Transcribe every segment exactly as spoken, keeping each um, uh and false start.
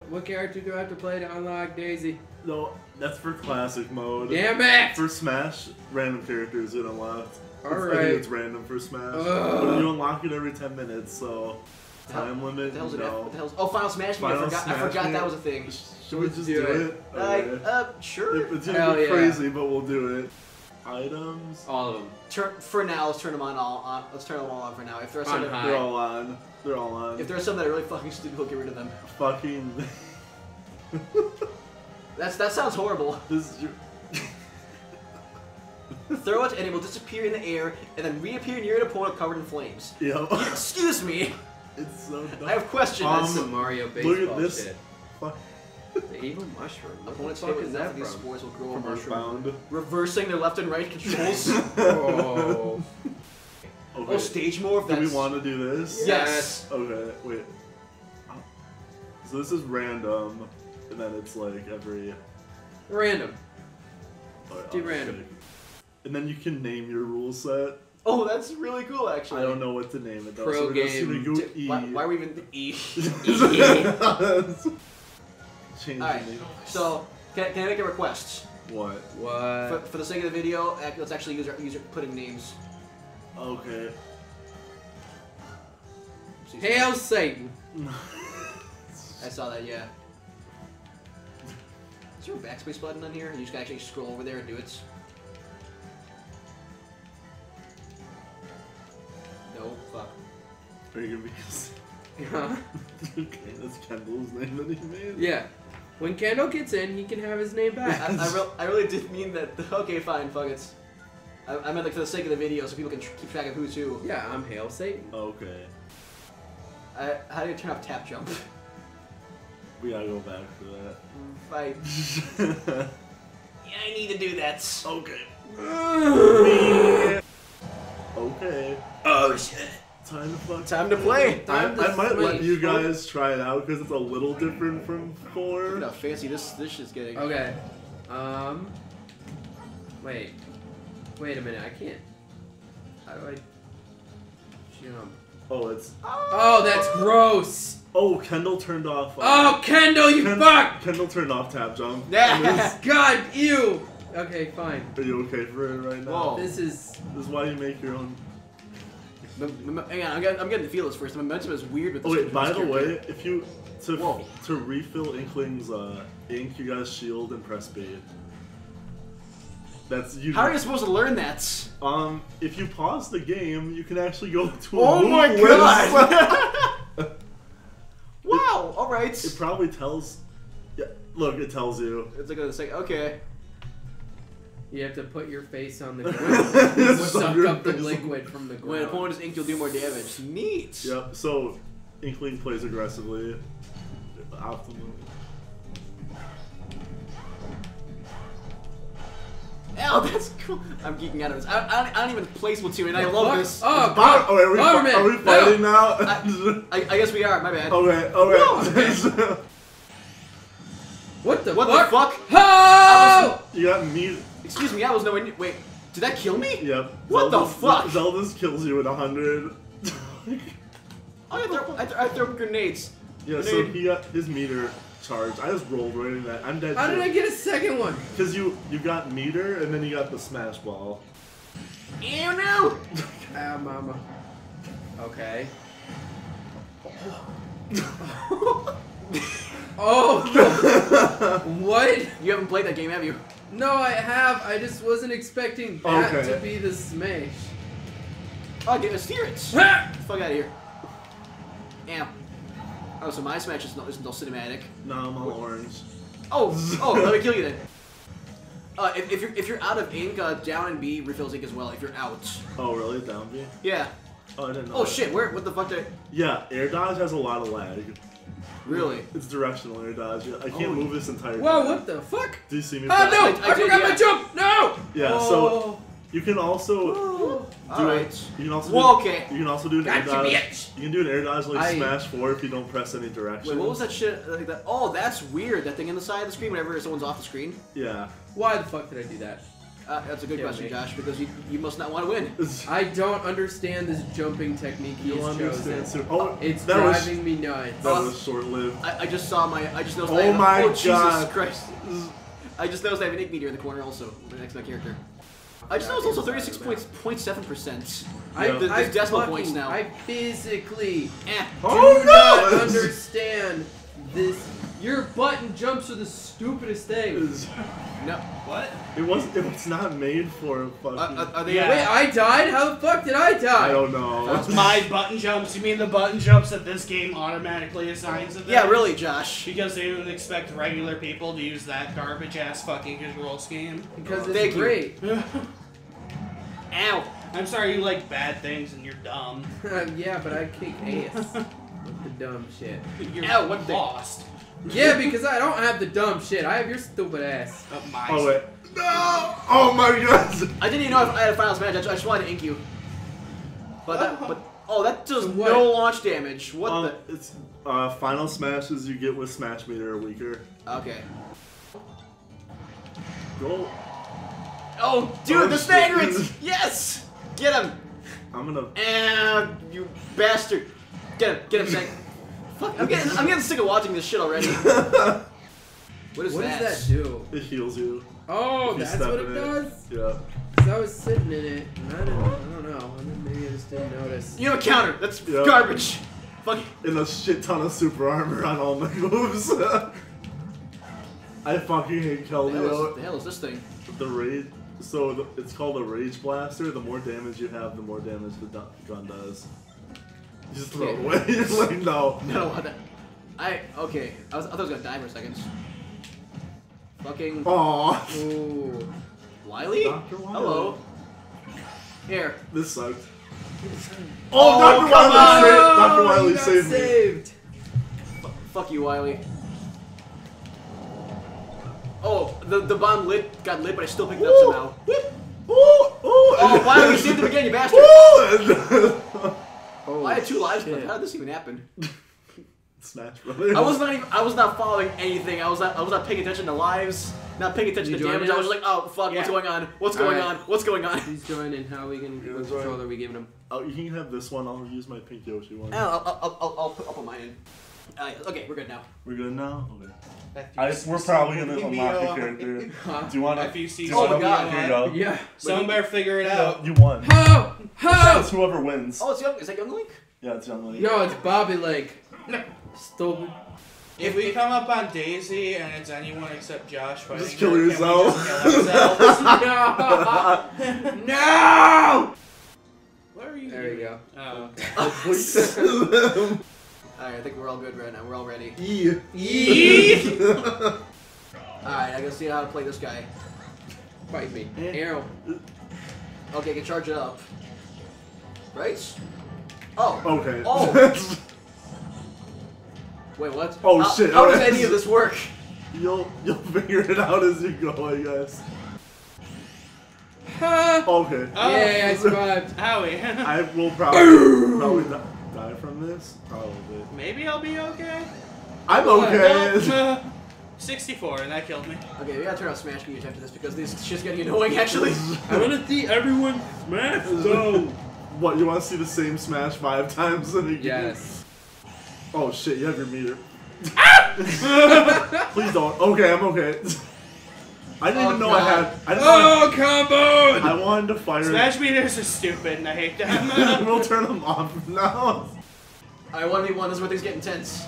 what character do I have to play to unlock Daisy? No, that's for classic mode. Damn it! For Smash, random characters get unlocked. Alright. I think it's random for Smash. Ugh. But you unlock it every ten minutes, so time limit, What the no. What the hell's, oh, Final Smash Me. Final I forgot, Smash I forgot Me. that was a thing. Should we just do do it. it? Like, Okay. uh, sure. It- It's gonna Hell be yeah. crazy, but we'll do it. Items. All of them. Turn, for now, let's turn them on all on. Let's turn them all on for now. If there are some, On that, high. They're all on. They're all on. if there are some that are really fucking stupid, we'll get rid of them. Fucking. That's that sounds horrible. This is your. Throw it and it will disappear in the air and then reappear near an opponent covered in flames. Yep. Excuse me. It's so dumb. I have questions. Um, That's some Mario baseball Look at this. shit. Fuck. The evil mushroom. What the Opponents fuck hit with is enough that of these from? spores will grow a From mushroom, Earthbound. reversing their left and right controls. Oh. Okay. Oh, stage move. Do we That's- want to do this? Yes. Okay, wait. So this is random, and then it's like every. Random. Oh, Do oh, random. shit. And then you can name your rule set. Oh, that's really cool, actually. I don't know what to name it though. Pro so we're just game. gonna go D- E. Why, why are we even E? Change Alright, the name. so can, can I make a request? What? What? For, for the sake of the video, ac- let's actually use our, use our put in names. Okay. Hail Satan. I saw that, yeah. Is there a backspace button on here? You just can actually scroll over there and do it. No, fuck. Are you gonna be? Huh? Okay, that's Kendall's name that he made. Yeah. When Kendall gets in, he can have his name I, back. I, re I really did mean that. Okay, fine, fuck it. I, I meant like for the sake of the video, so people can tr keep track of who's who. Yeah, I'm Hail Satan. Okay. I, how do you turn off tap jump? We gotta go back for that. Fight. Yeah, I need to do that. Okay. Okay. Oh shit. Time to fuck. Time to play. I, Time to I might let switch. you guys try it out because it's a little different from four. Look at how fancy this this shit's getting. Okay. Um. Wait. Wait a minute. I can't. How do I jump? Oh, it's. Oh, that's gross. Oh, Kendall turned off. uh, Oh, Kendall, you Ken- fuck! Kendall turned off tap jump. Yeah. God, ew. Okay, fine. Are you okay for it right now? Whoa. This is. This is why you make your own. M- m- Hang on, I'm getting, I'm getting to feel this first. The momentum is weird with this. Oh wait, with by this the character. way, if you to Whoa. to refill Inkling's uh, ink, you guys shield and press B. That's you. How are you supposed to learn that? Um, if you pause the game, you can actually go to. A Oh my move list. god! Wow. All right. It probably tells. Yeah, look, it tells you. It's like a second. Okay. You have to put your face on the ground. Suck Suck your up the face. liquid from the When an ground. opponent is inked, you'll do more damage. Neat. Yep. So, Inkling plays aggressively. Optimally. Oh, that's cool. I'm geeking out of this. I, I, don't, I don't even play Splatoon, and I The love fuck? this. Oh, Oh, God. oh, are we, Government. are we fighting now? I, I, I guess we are. My bad. okay. Okay. What the What fuck? the fuck? Oh! You got me. Excuse me. I was nowhere near. Wait. Did that kill me? Yep. What the Zelda's- fuck? Zelda's kills you at a hundred. Oh, I throw, I, throw, I throw grenades. Yeah, so Grenade. he got his meter charged. I just rolled right in that. I'm dead. How did I get a second one? Because you you got meter and then you got the smash ball. Ew, no! Ah, mama. Okay. Oh! What? You haven't played that game, have you? No, I have. I just wasn't expecting that Okay. to be the smash. Oh, get a steer it. Ha! Get the fuck out of here. Damn. Oh, so my smash is no, isn't all cinematic. No, I'm all orange. Oh, oh, let me kill you then. Uh, if, if you're if you're out of ink, uh, down and B refills ink as well. If you're out. Oh, really? Down B? Yeah. Oh, I didn't know. Oh that. shit. Where? What the fuck? Did I... Yeah, air dodge has a lot of lag. Really? It's directional air dodge. I can't Oh. move this entire Whoa, time. what the fuck? Do you see me? Oh press- no! I- I, I did, forgot yeah. my jump! No! Yeah, Oh. so you can also do Alright. it. You can also Well, do, okay. You can also do an air Gotcha, dodge. bitch. You can do an air dodge like I- Smash four if you don't press any direction. Wait, what was that shit? Like that? Oh, that's weird. That thing on the side of the screen whenever someone's off the screen. Yeah. Why the fuck did I do that? Uh, that's a good Yeah, question, me. Josh, because you you must not want to win. I don't understand this jumping technique he's You understand? chosen. Too. Oh, It's that was driving me nuts. that was short-lived. I, I just saw my. I just noticed. Oh I have, my oh, Jesus God. Christ! I just noticed I have an ink meter in the corner also. The next to my character. I just noticed also thirty-six point seven percent. I, Yeah. There's I decimal fucking, points now. I physically Eh. Oh do no! not understand this. Your button jumps are the stupidest thing. No. What? It was. It was not made for a fucking. Uh, uh, are they? Yeah. Wait, I died? How the fuck did I die? I don't know. My button jumps. You mean the button jumps that this game automatically assigns to them? Yeah, really, Josh. Because they don't expect regular people to use that garbage ass fucking control scheme. Because Oh, it's thank you. great. Ow. I'm sorry you like bad things and you're dumb. Yeah, but I kick ass with the dumb shit. You're Ow, what the- lost. Yeah, because I don't have the dumb shit. I have your stupid ass. Uh, my Oh wait. No! Oh my god! I didn't even know if I had a final smash. I just, I just wanted to ink you. But that, but oh, that does So what? no launch damage. What Um, it's uh, final smashes you get with Smash Meter are weaker. the? Okay. Go. Oh, dude, Oh, the shit. Staggers! Yes! Get him! I'm gonna. And you bastard! Get him! Get him, Stag. Fuck! I'm getting I'm getting sick of watching this shit already. What is What that? does that do? It heals you. Oh, If you that's step what in it it. does? Yeah. Because I was sitting in it, and I didn't, I don't know. I mean, maybe I just didn't notice. You have a counter. That's Yeah. garbage. Fuck. And a shit ton of super armor on all my moves. I fucking hate The hell, is, the Keldeo. hell is this thing? The rage. So the, it's called a rage blaster. The more damage you have, the more damage the du- gun does. You just throw it Yeah. away. You're like, no. No, what the- I okay. I was I thought I was gonna die for a second. Fucking Aww. Ooh. Wiley. Doctor Wiley. Hello. Here. This sucked. Oh, Oh, Doctor come Wiley on! saved, Doctor you Wiley got saved me. saved. F fuck you, Wiley. Oh, the the bomb lit got lit, but I still picked it up Ooh. somehow. Ooh, ooh. Oh, Wiley, you saved him again, you bastard! Ooh. Oh, I had two lives, but shit. how did this even happen? Smash Brothers. I was not even. I was not following anything. I was not. I was not paying attention to lives. Not paying attention You to joining damage. I was us? just like, oh fuck, what's Yeah. going on? What's going Alright. on? What's going on? He's joining. How are we gonna Yeah, what join. controller are we giving him? Oh, you can have this one. I'll use my pink Yoshi one. Oh, I'll, I'll, I'll, I'll, put, I'll put mine in. Uh, okay, we're good now. We're good now. Okay. F I, U C we're probably gonna C unlock B the O. character. Huh? Do you want to? F U C Do you want Oh to? my God. Here you go. Yeah. Someone better figure it out. You won. Ho! Ho! It's whoever wins. Oh, it's young. Is that Young Link? Yeah, it's Young Link. No, it's Bobby Lake. Stupid. If we come up on Daisy and it's anyone except Josh fighting, Just kill her, can we yourself. just kill ourselves? No! No! What are you There you doing? go. Oh, okay. Please. Alright, I think we're all good right now. We're all ready. E. Yee! Alright, I gotta see how to play this guy. Fight me. Eh. Arrow. Okay, I can charge it up. Right? Oh. Okay. Oh. Wait, what? Oh, how, shit, How does alright. any of this work? You'll you'll figure it out as you go, I guess. Ha! Okay. Oh. Yay, I survived. Howie. I will probably probably di- die from this. Probably. Maybe I'll be okay. I'm What? okay. Uh, sixty-four, and that killed me. Okay, we gotta turn off Smash Meter after this because this shit's getting annoying actually. I wanna see everyone smash though. What, you want to see the same Smash five times in a game? Yes. Oh shit, you have your meter. Please don't. Okay, I'm okay. I didn't Oh, even know God. I had. I didn't know Oh, combo! I, I wanted to fire. Smash meters are stupid, and I hate them. We'll turn them off now. Alright, one v one, this is where things get intense.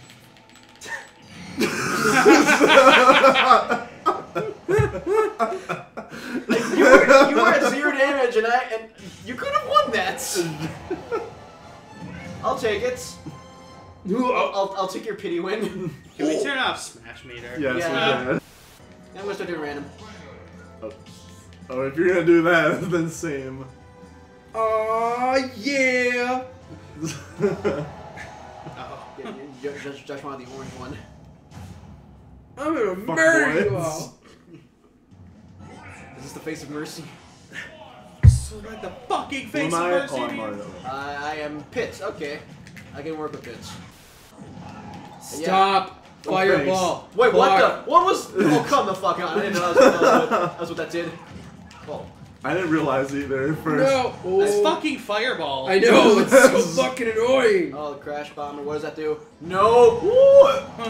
Like, you, were, you were at zero damage and I and you could have won that. I'll take it. I'll, I'll, I'll take your pity win. Can we turn off Smash meter? Yes, Yeah. we can. I'm gonna start doing random. Oh. Oh, if you're gonna do that, then same. Oh yeah! Oh. Yeah, you- you- Josh, Josh wanted the orange one. I'm gonna Fuck murder you boys. all. Is this the face of mercy? So like the fucking Who face am of I? mercy. Oh, I'm dude. Mario. Uh, I am Pitts. Okay, I can work with Pitts. Stop! Oh, Fireball! Wait, what Clark. the? What was? Oh, come the fuck on! I didn't know that was, that was, what, that was what that did. Oh. I didn't realize either at first. No! This Oh. fucking fireball. I know, it's so fucking annoying! Oh, the crash bomber. What does that do? No! Ooh.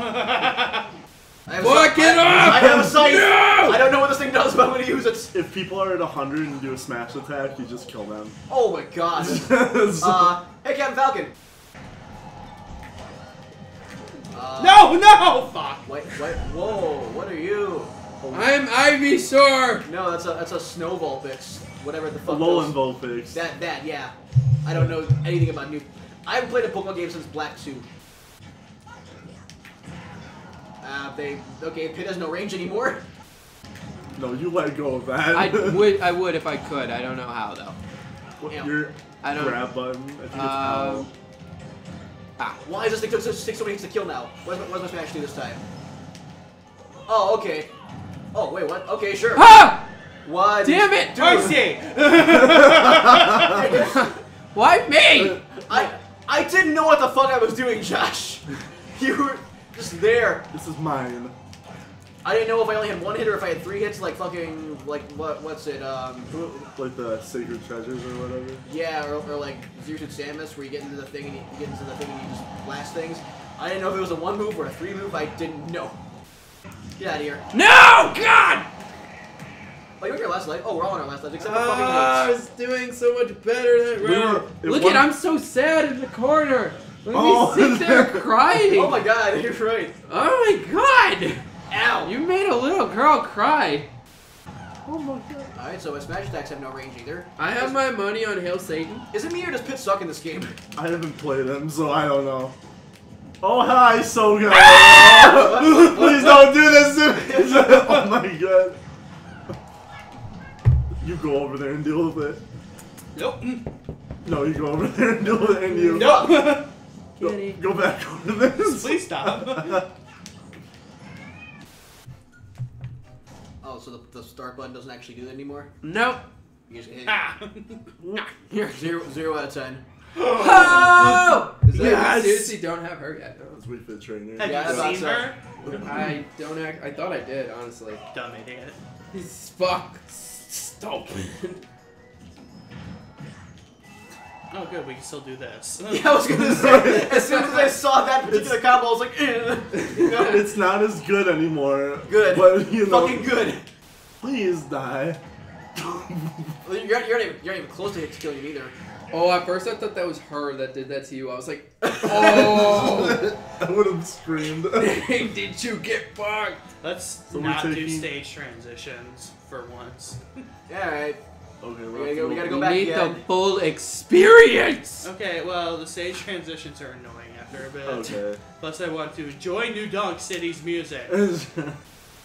I have a Fuck sight. it I, up! I have a sight! No! I don't know what this thing does, but I'm gonna use it. If people are at one hundred and do a smash attack, you just kill them. Oh my god. So- uh, hey, Captain Falcon. Uh, No, no! Fuck. Wait, wait, whoa, what are you? I'm Ivysaur! No, that's a that's a snow Vulpix. Whatever the a fuck. Alolan those- Vulpix. That that yeah. I don't know anything about new. I haven't played a Pokemon game since Black two. Uh, they okay. Pit has no range anymore. No, you let go of that. I would, I would if I could. I don't know how though. What, Yeah. your I don't- grab button. I think it's Um, L. Ah. Why does this thing take, take so many hits to kill now? What does, what does my smash do this time? Oh, okay. Oh wait, what? Okay, sure. Ah! What? Damn it! Dude. I see. Why me? I I didn't know what the fuck I was doing, Josh. You were just there. This is mine. I didn't know if I only had one hit or if I had three hits, like fucking, like what? What's it? Um, Like the sacred treasures or whatever. yeah, or, or like Zero Suit Samus, where you get into the thing and you, you get into the thing and you just blast things. I didn't know if it was a one move or a three move. I didn't know. Get out of here. No! God! Oh, you're on your last life. Oh, we're all on our last life except for Ah, I fucking was doing so much better that We round. were- it Look won- at, I'm so sad in the corner. Let Oh. me sit there crying. Nate. Oh my god, you're right. Oh my god! Ow. You made a little girl cry. Oh my god. All right, so my smash attacks have no range either. I have my money on Hail Satan. Is it me or does Pit suck in this game? I haven't played them, so I don't know. Oh hi, so good. Please don't do this to me. Oh my god. You go over there and deal with it. Nope. No, you go over there and deal with it, and you. Nope. Go, Kitty. go back over this. Please stop. Oh, so the, the start button doesn't actually do that anymore? Nope. You just hit Ah. Here. zero, zero out of ten. Oh! Is that- Yeah, we Yes! seriously don't have her yet. That's Wii Fit Trainer. Have Yeah, I you thought seen so. her? I don't act. I thought I did, honestly. Dumb idiot. He's fuck. Stop. Oh, good. We can still do this. Yeah, I was gonna say, as soon as I saw that particular combo, I was like, eh. You know? It's not as good anymore. Good. But you know, Fucking good. please die. Well, You're, you're, not even, you're not even close to hit killing him either. Oh, at first I thought that was her that did that to you. I was like, oh, I would have screamed. did you get fucked? Let's So we're not do taking- stage transitions for once. Yeah, alright. Okay, We we're gotta go- we gotta go We back need again. the full experience. Okay, well, the stage transitions are annoying after a bit. Okay. Plus, I want to enjoy New Donk City's music.